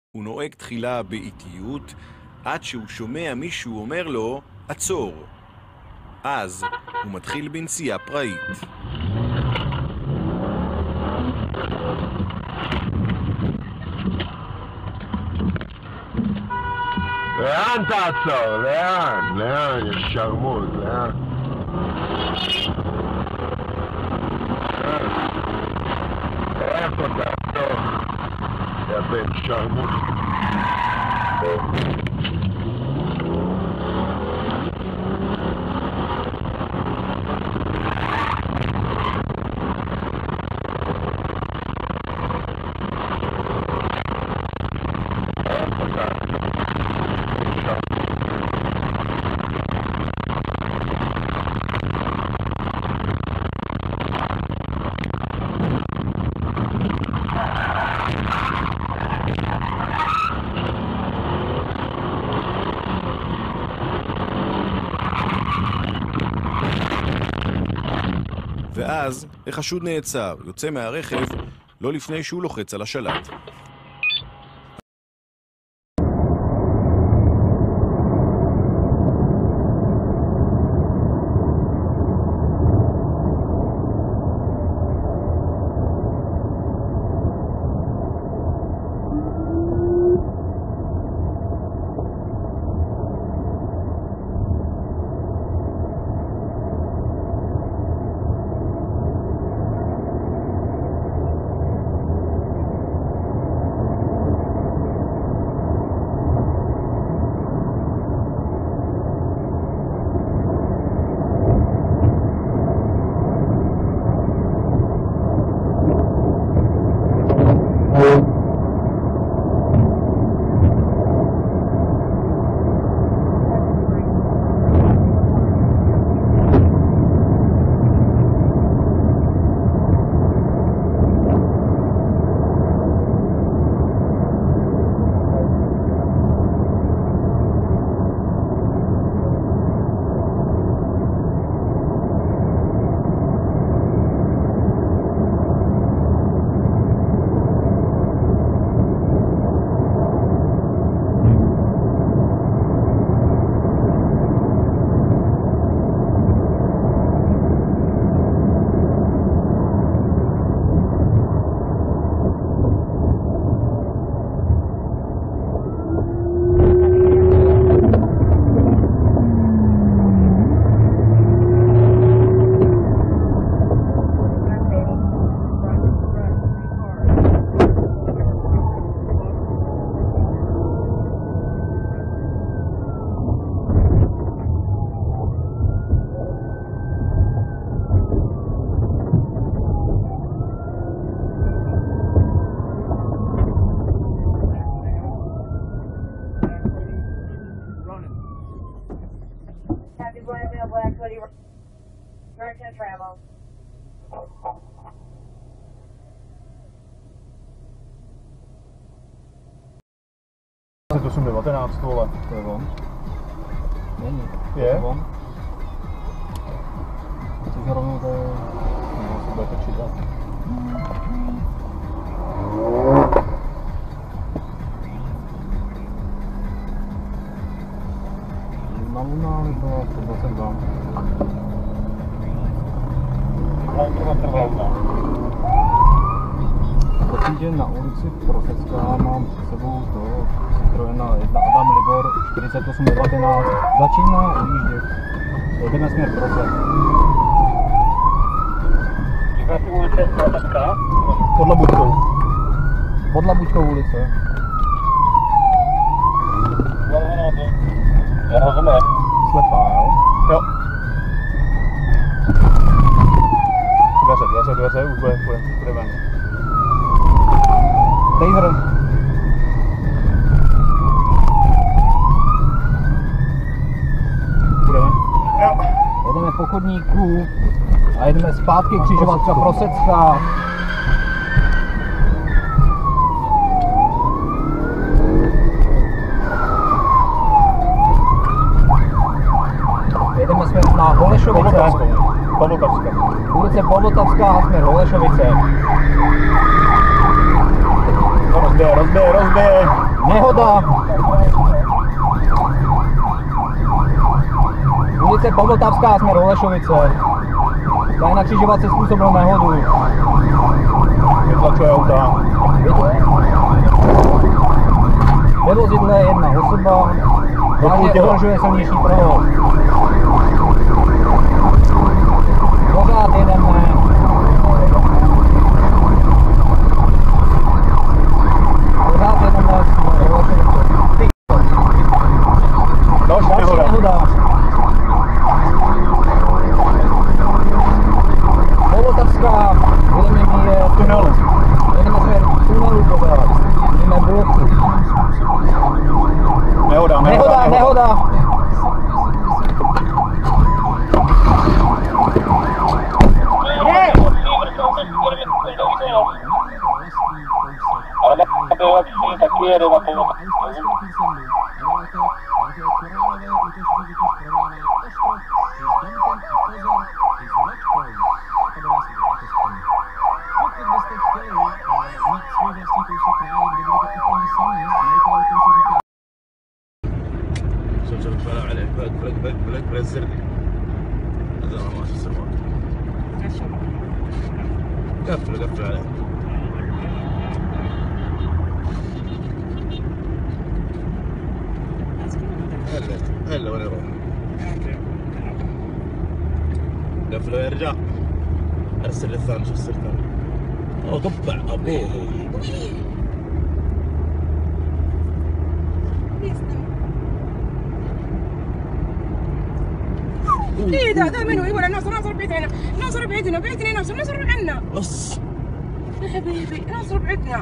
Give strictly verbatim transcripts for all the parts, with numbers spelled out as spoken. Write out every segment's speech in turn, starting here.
הוא נוהג תחילה באיטיות, עד שהוא שומע מישהו אומר לו, עצור. אז הוא מתחיל בנסיעה פראית. לאן תעצור? לאן? לאן? יש שרמוט, לאן? איפה תעצור? יא בן שרמוט. ואז החשוד נעצר, יוצא מהרכב לא לפני שהוא לוחץ על השלט. osm devatenáct, vole. To je on. Není. Je? To je on. Což rovnou to je... Nebo se bude točit dát. Na Luna bylo sto dvacet dva. Určitě na ulici Prosecká mám před sebou to Citroena jedna Adam Libor čtyřicet osm devatenáct. Začíná ujíždět. Jedeme směr Prosek. Říkáš si ulice Prosecká? Pod Labuťkou. Pod Labuťkou ulice. No, no, no. Já rozumím. Slepá, jo? Jo. Dveře, dveře, dveře, už bude, bude, bude ven. Taser. Bude ven? Jo. Jedeme po chodníku a jedeme zpátky křižovatka Prosecká. Jedeme směr na Holešovice. Povltavská. Ulice Povltavská, směr Holešovice. Rozbije, rozbije, rozbije. Nehoda. Ulice Povltavská, směr Holešovice. Tady na křižovatce způsobil nehodu. Vytlačuje auta. Ve vozidle je jedna osoba. Vážně ohrožuje silnější provoz. Pořád jedeme. Pořád jedeme směr Holešovice. Další Další nehoda. nehoda. Povltavská, budeme mít Tunelu. jedeme směr tunelu pořád. Jdeme bloku. Nehoda, Nehoda, nehoda. Ale byl lepší, taky jede na pomoc. شوف شوف طلع عليك بلك بلك بلك بلك بلك الزردي هذا ما شو السماء قفل قفل عليك هلا هلا وين يروح قفلوا يا رجال ارسل الثاني شوف السر الثاني اوه قطع ابوه ايه ده ده منو يقول ناصر ناصر بعيدنا ناصر بعيدنا بعيدنا ناصر ناصر عنا بص يا حبيبي ناصر بعيدنا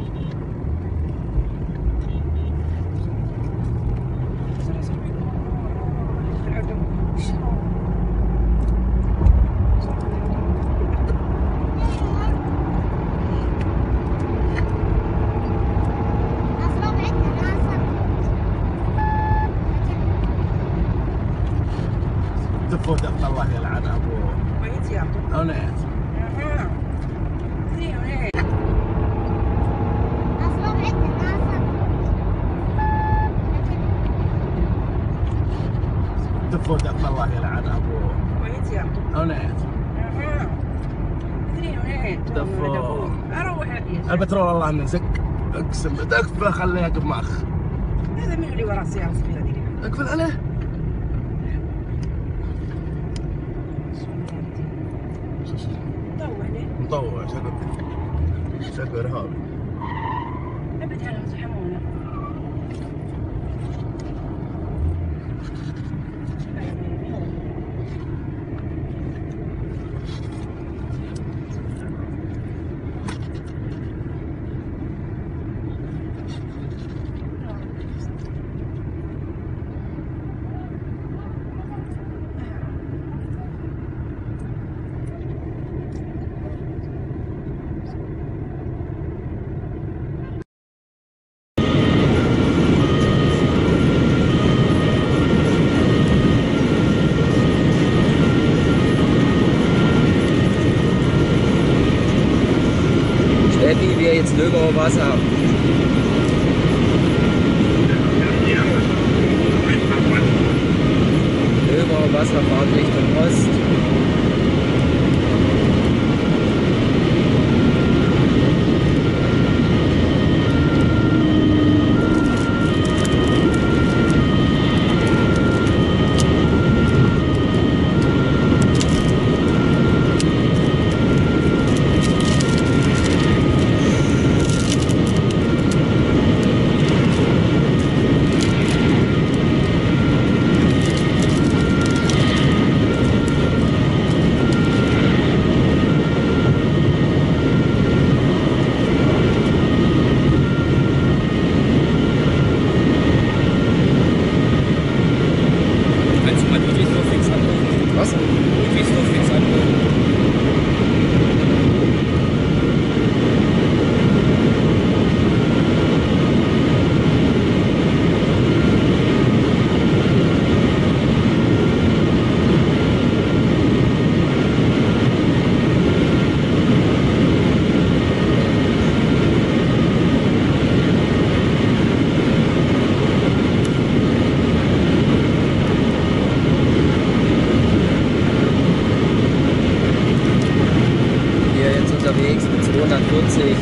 دفوا دف الله يلعن ابوه ويت يا انا اها زين ايه دفوا دف الله يلعن ابوه ويت يا انا اها زين ايه دفوا اروح يا البترول الله من زق اقسم اقفله خليها قماخ هذا من اللي ورا السياره الصغيره دي اقفل عليه طوع ليه مطوع شكله شكله ارهابي ابد على مزحمونا Steffi, wir jetzt Lögauer Wasser. Lögauer Wasser, Fahrt Richtung Ost. unterwegs mit zweihundertvierzig.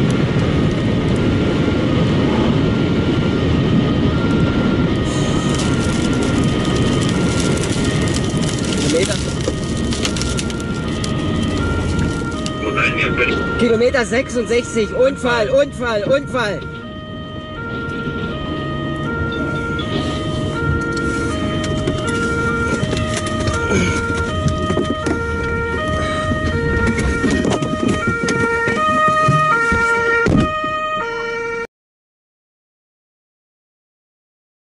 Kilometer. Kilometer sechsundsechzig. Unfall, Unfall, Unfall. Ugh.